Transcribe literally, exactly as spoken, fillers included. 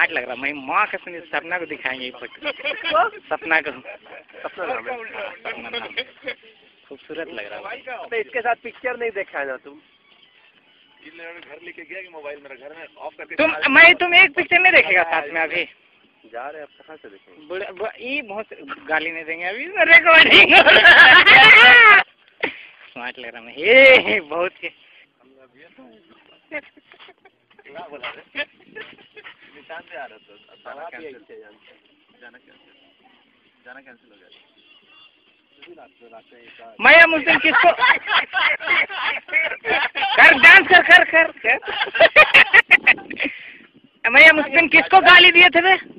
Smart लग रहा। मैं माँ का सुनी सपना को दिखाएंगे ये फोटो। सपना को सपना खूबसूरत लग रहा है। तो इसके साथ पिक्चर नहीं देखा है ना तुम? घर लेके गया कि मोबाइल मेरा घर में ऑफ करके तुम मैं तुम एक पिक्चर नहीं देखेगा साथ में अभी जा रहे हैं, अब कहाँ से देखेंगे? बुढ़ा ये बहुत गाली नहीं देंगे अभी रिकॉर्डिंग। स्मार्ट लग रहा मैं ये बहुत के निशान से आ रहा था जाना जाना कैंसिल हो गया। मैं मुस्लिम किसको कर डांस कर कर कर, कर। मैं मुस्लिम किसको गाली दिए थे वे?